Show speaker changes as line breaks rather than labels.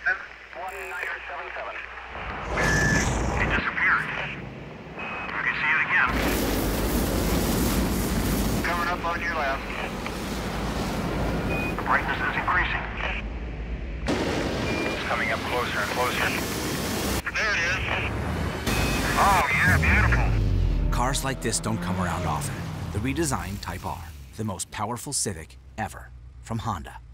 1977. It disappeared. I can see it again. Coming up on your left. The brightness is increasing. It's coming up closer and closer. There it is. Oh, yeah, beautiful.
Cars like this don't come around often. The redesigned Type R, the most powerful Civic ever, from Honda.